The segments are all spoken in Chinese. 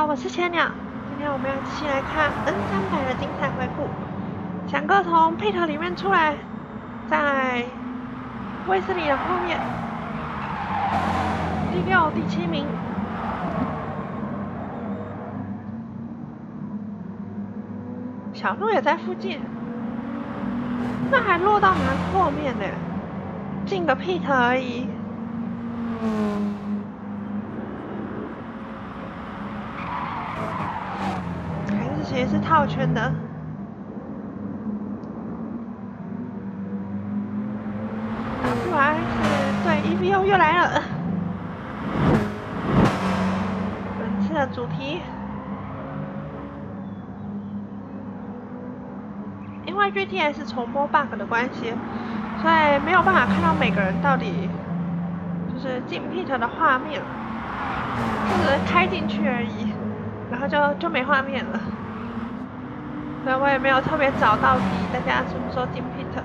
我是千鸟，今天我们要继续来看 N300的精彩回顾。强哥从 pit 里面出来，在卫斯理的后面，第6、第7名。小鹿也在附近，那还落到蛮后面的，进个 pit 而已。其实是套圈的。WRX 对 EVO 又来了。本次的主题，因为 GTS 重播 bug 的关系，所以没有办法看到每个人到底就是进 pit 的画面，只是开进去而已，然后就没画面了。所以我也没有特别找到底大家什么时候进 pit。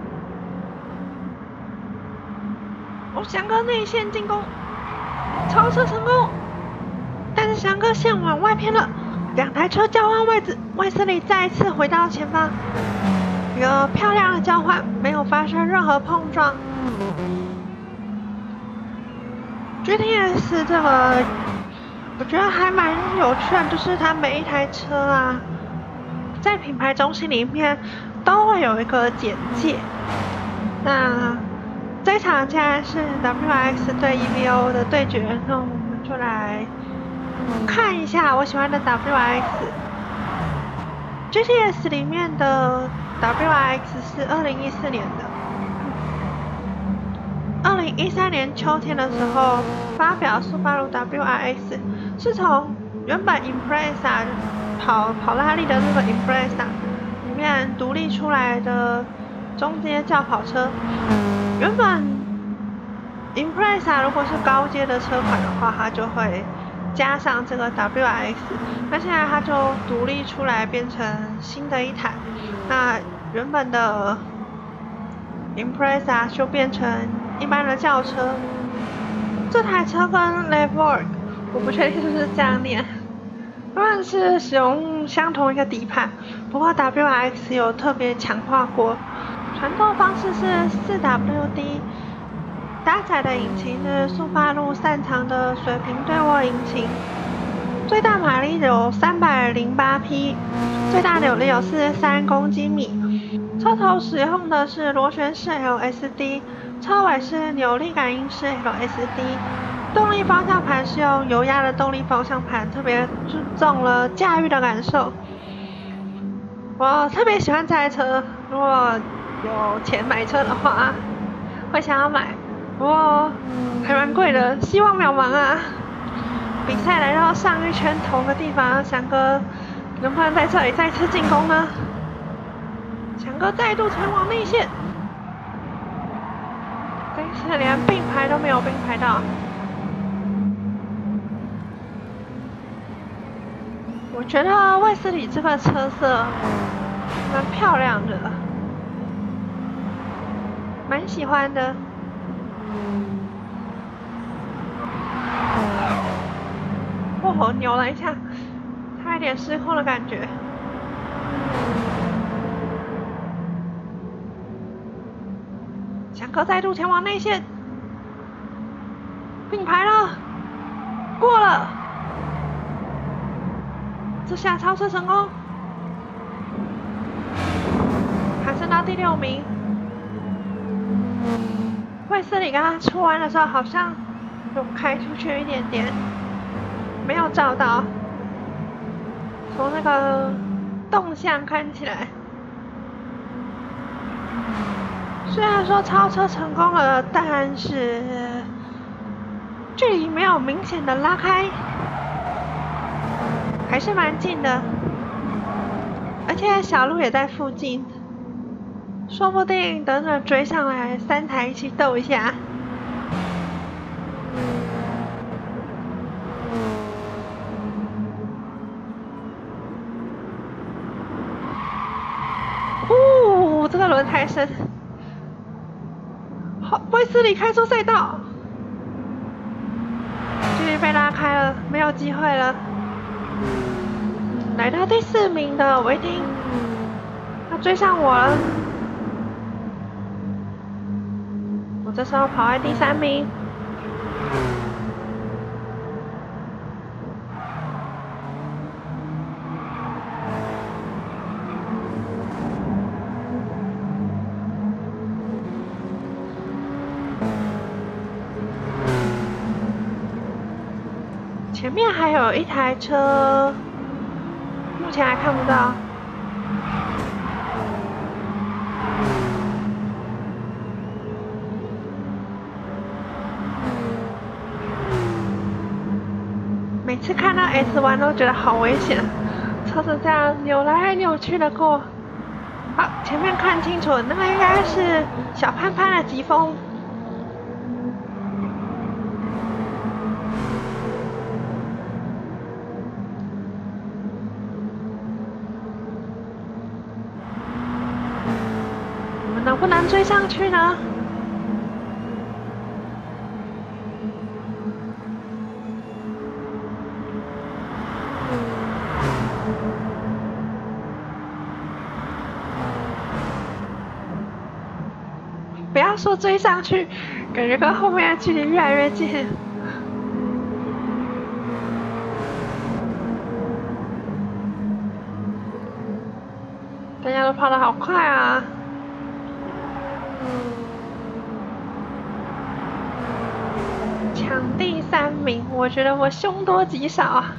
翔哥内线进攻，超车成功，但是翔哥线往外偏了，2台车交换位置，卫斯理再一次回到前方，一个漂亮的交换，没有发生任何碰撞。GTS 这个我觉得还蛮有趣的，就是它每一台车啊，在品牌中心里面都会有一个简介。那这场现在是 WRX 对 EVO 的对决，那我们就来看一下我喜欢的 WRX。GTS 里面的 WRX 是2014年的，2013年秋天的时候发表速八路 WRX， 是从原本 Impreza 跑拉力的那个 Impreza 里面独立出来的中阶轿跑车。原本 Impreza 如果是高阶的车款的话，它就会加上这个 WRX， 那现在它就独立出来变成新的一台。那原本的 Impreza 就变成一般的轿车。这台车跟 Levorg 我不确定是不是这样念，他们是使用相同一个底盘，不过 WRX 有特别强化过。传动方式是 4WD， 搭载的引擎是速八路擅长的水平对涡引擎，最大马力有308匹，最大扭力有43公斤米。车头使用的是螺旋式 LSD， 车尾是扭力感应式 LSD， 动力方向盘是用油压的动力方向盘，特别注重了驾驭的感受。我特别喜欢这台车，如果有钱买车的话，会想要买，不过还蛮贵的，希望渺茫啊！比赛来到上一圈同个地方，翔哥能不能在这里再次进攻呢？翔哥再度前往内线，这次连并排都没有并排到。我觉得卫斯理这个车色蛮漂亮的，蛮喜欢的。哦，扭了一下，差一点失控的感觉。翔哥再度前往内线，并排了，过了，这下超车成功，爬升到第6名。卫斯理刚刚出弯的时候好像有开出去一点点，没有照到，从那个动向看起来，虽然说超车成功了，但是距离没有明显的拉开，还是蛮近的，而且小鹿也在附近，说不定等着追上来，3台一起斗一下。这个轮胎深，好，卫斯理开出赛道，距离被拉开了，没有机会了。 来到第4名的维汀，他追上我了。我这时候跑在第3名。前面还有一台车，目前还看不到。每次看到 S 弯都觉得好危险，车子这样扭来扭去的过。好，前面看清楚，那个应该是小潘潘的疾风。我们能不能追上去呢？不要说追上去，感觉跟后面的距离越来越近。大家都跑得好快啊！抢第3名，我觉得我凶多吉少啊！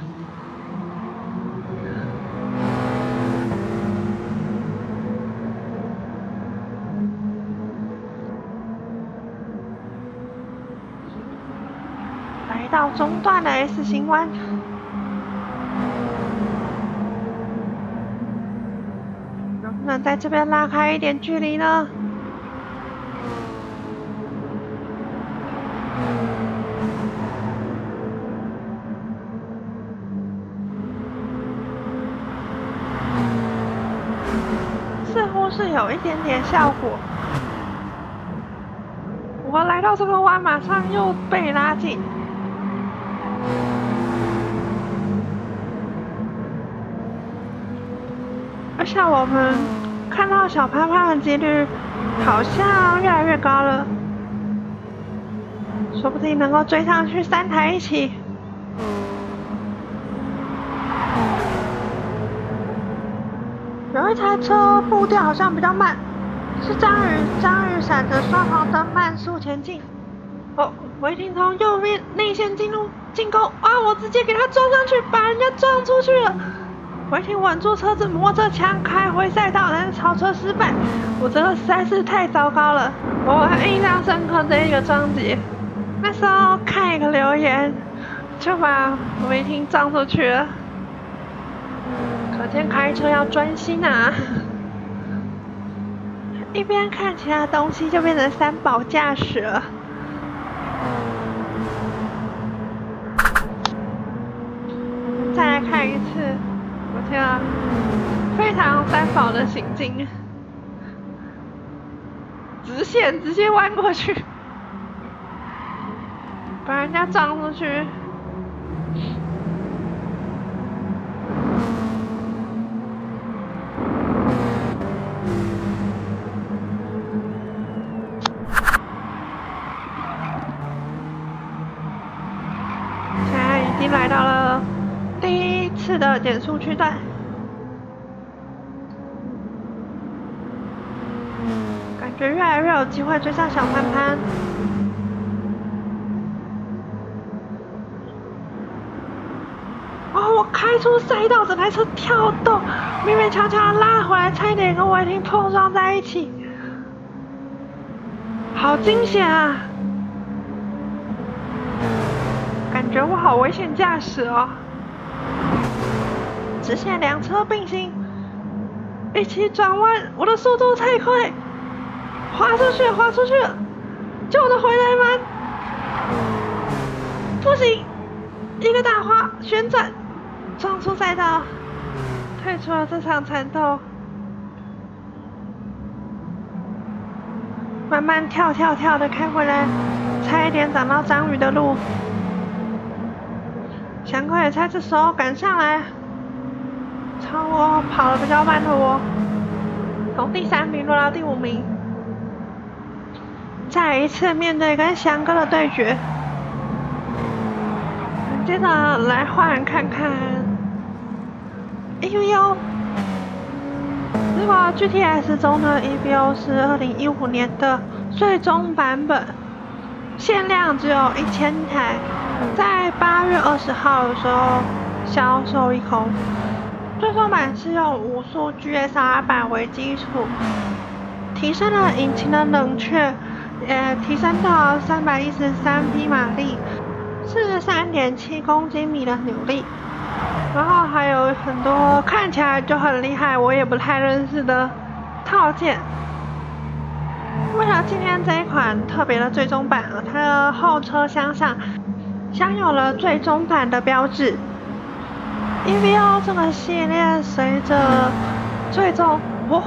来到中段的 S 型弯，能不能在这边拉开一点距离呢？似乎是有一点点效果。我来到这个弯，马上又被拉近。而且我们看到小潘潘的几率好像越来越高了，说不定能够追上去3台一起。有一台车步调好像比较慢，是张宇闪着双黄灯慢速前进。哦，维汀从右面内线进入进攻，啊！我直接给他撞上去，把人家撞出去了。维汀稳住车子，摸着枪开回赛道，但是超车失败。我这个实在是太糟糕了，我很印象深刻这一个章节。那时候看一个留言，就把维汀撞出去了。可见开车要专心啊！一边看其他东西，就变成3宝驾驶了。再来看一次，我天啊，非常3宝的行径，直线直接弯过去，把人家撞出去。已经来到了第1次的减速区段，感觉越来越有机会追上小潘潘。哦，我开出赛道，整台车跳动，勉勉强强拉回来，差一点跟维汀碰撞在一起，好惊险啊！感觉我好危险驾驶哦！直线2车并行，一起转弯，我的速度太快，滑出去，滑出去了！救我的回来吗？不行，一个大滑，旋转，撞出赛道，退出了这场缠斗。慢慢跳的开回来，差一点挡到张宇的路。 翔哥也在这时候赶上来，超我跑得比较慢的我，从第3名落到第5名。再一次面对跟翔哥的对决，接着来换看看 EVO。如果 GTS 中的 EVO 是2015年的最终版本，限量只有1000台，在8月20号的时候销售一空。最终版是用5速 GSR 版为基础，提升了引擎的冷却，也提升到313匹马力，43.7公斤米的扭力。然后还有很多看起来就很厉害，我也不太认识的套件。为了纪念这一款特别的最终版，它的后车厢上镶有了最终版的标志。EVO 这个系列随着最终，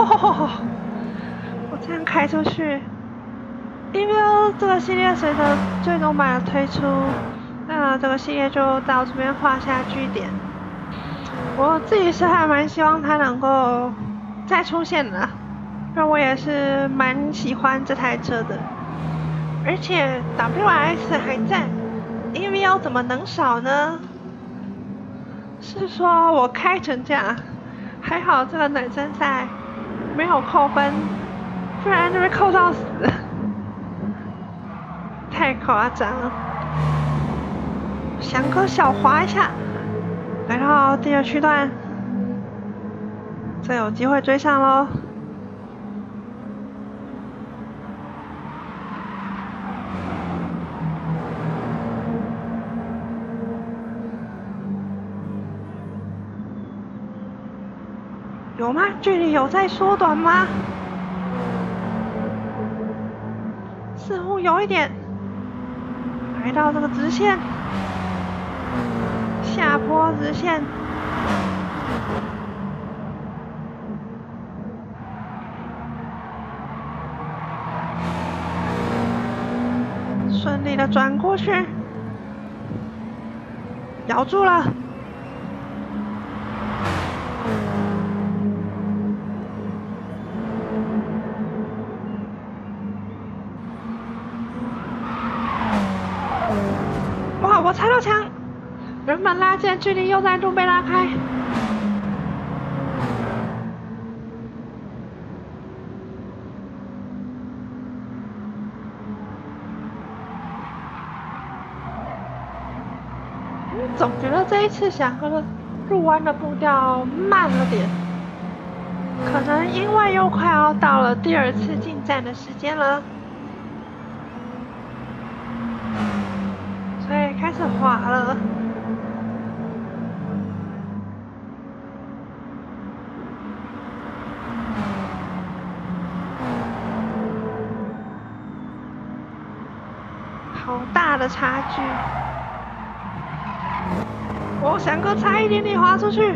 我这样开出去。EVO 这个系列随着最终版的推出，那这个系列就到这边画下句点。我自己是还蛮希望它能够再出现的，因为我也是蛮喜欢这台车的，而且 WRX 还在 ，EVO 怎么能少呢？是说我开成这样，还好这个暖身赛没有扣分，不然就被扣到死，太夸张了。翔哥小滑一下。来到第2区段，这有机会追上咯。有吗？距离有在缩短吗？似乎有一点。来到这个直线。下坡直线，顺利的转过去，咬住了。哇！我踩到墙。原本拉近距离又再度被拉开，总觉得这一次翔哥的入弯的步调慢了点，可能因为又快要到了第2次进站的时间了，所以开始滑了。好大的差距！我翔哥差一点点滑出去。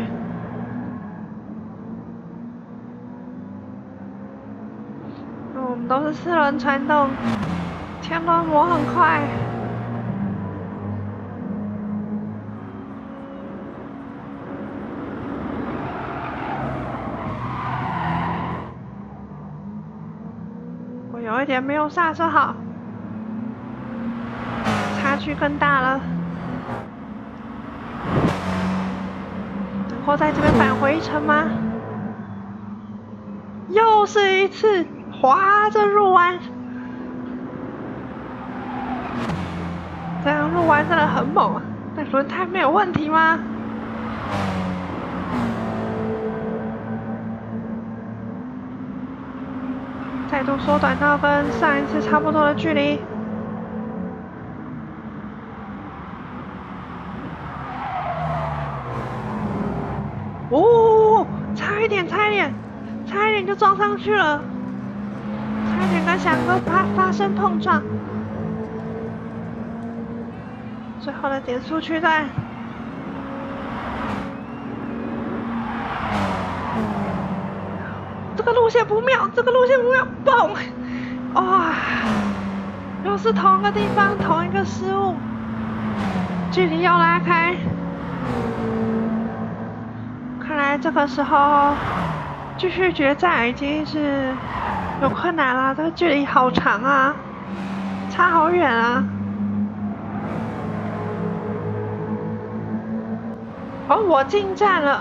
我们都是4轮传动，前轮磨很快。我有一点没有刹车好。差距更大了，能够在这边返回一程吗？又是一次滑着入弯，这样入弯真的很猛啊！那轮胎没有问题吗？再度缩短到跟上一次差不多的距离。哦，差一点就撞上去了，差一点跟翔哥发生碰撞。最后的减速区段，这个路线不妙，嘣！哇，又是同一个地方，同一个失误，距离要拉开。 看来这个时候继续决战已经是有困难了，这个距离好长啊，差好远啊！哦，我进站了，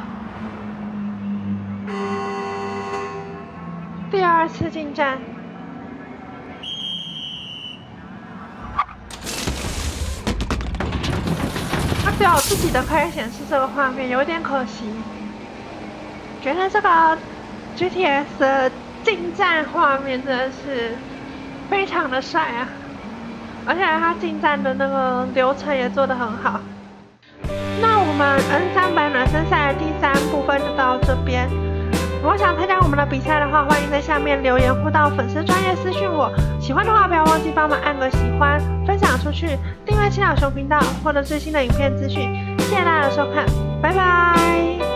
第2次进站。它只有自己的可以显示这个画面，有点可惜。觉得这个 GTS 的进站画面真的是非常的帅啊，而且它进站的那个流程也做得很好。那我们 N300暖身赛的第3部分就到这边。如果想参加我们的比赛的话，欢迎在下面留言或到粉丝专页私讯我。喜欢的话，不要忘记帮忙按个喜欢，分享出去，订阅青鸟熊频道，获得最新的影片资讯。谢谢大家的收看，拜拜。